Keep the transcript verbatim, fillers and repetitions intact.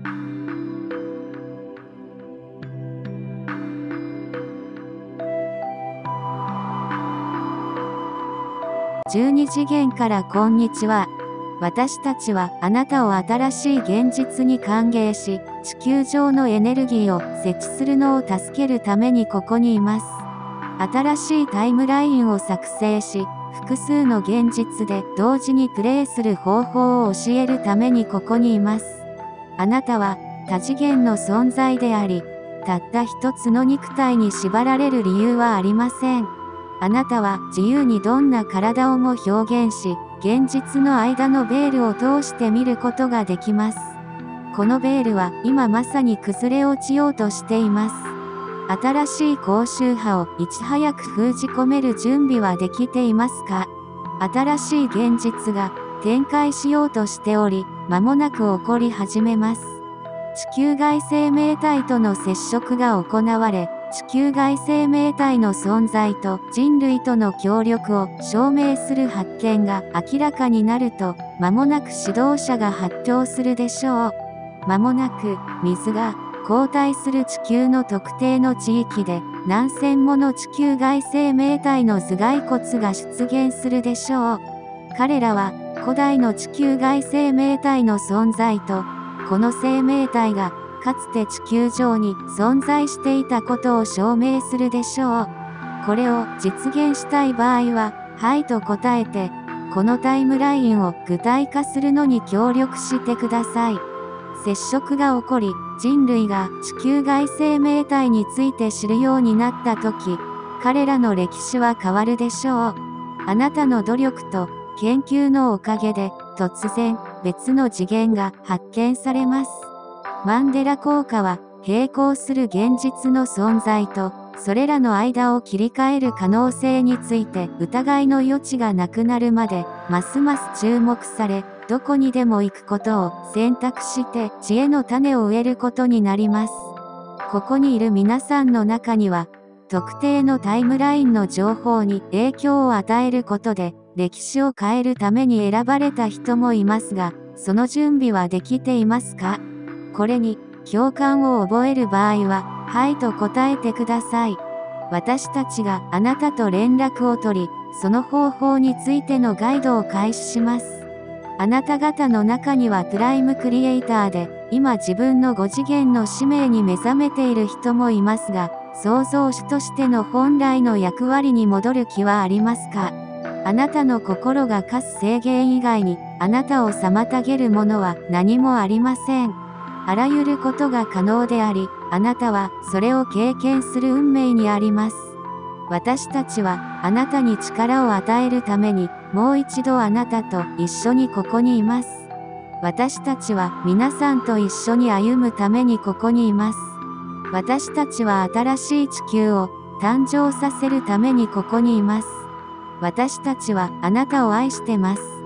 じゅうに次元からこんにちは。私たちはあなたを新しい現実に歓迎し、地球上のエネルギーを設置するのを助けるためにここにいます。新しいタイムラインを作成し、複数の現実で同時にプレイする方法を教えるためにここにいます。あなたは多次元の存在であり、たった一つの肉体に縛られる理由はありません。あなたは自由にどんな体をも表現し、現実の間のベールを通して見ることができます。このベールは今まさに崩れ落ちようとしています。新しい高周波をいち早く封じ込める準備はできていますか？新しい現実が展開しようとしており、間もなく起こり始めます。地球外生命体との接触が行われ、地球外生命体の存在と人類との協力を証明する発見が明らかになると、間もなく指導者が発表するでしょう。間もなく、水が後退する地球の特定の地域で、何千もの地球外生命体の頭蓋骨が出現するでしょう。彼らは、古代の地球外生命体の存在と、この生命体が、かつて地球上に存在していたことを証明するでしょう。これを実現したい場合は、はいと答えて、このタイムラインを具体化するのに協力してください。接触が起こり、人類が地球外生命体について知るようになった時、彼らの歴史は変わるでしょう。あなたの努力と研究のおかげで、突然、別の次元が発見されます。マンデラ効果は、並行する現実の存在と、それらの間を切り替える可能性について疑いの余地がなくなるまで、ますます注目され、どこにでも行くことを選択して知恵の種を植えることになります。ここにいる皆さんの中には、特定のタイムラインの情報に影響を与えることで、歴史を変えるために選ばれた人もいますが、その準備はできていますか？これに共感を覚える場合は、はいと答えてください。私たちがあなたと連絡を取り、その方法についてのガイドを開始します。あなた方の中にはプライムクリエイターで、今自分のご次元の使命に目覚めている人もいますが、創造主としての本来の役割に戻る気はありますか？あなたの心が課す制限以外に、あなたを妨げるものは何もありません。あらゆることが可能であり、あなたはそれを経験する運命にあります。私たちはあなたに力を与えるために、もう一度あなたと一緒にここにいます。私たちは皆さんと一緒に歩むためにここにいます。私たちは新しい地球を誕生させるためにここにいます。私たちはあなたを愛してます。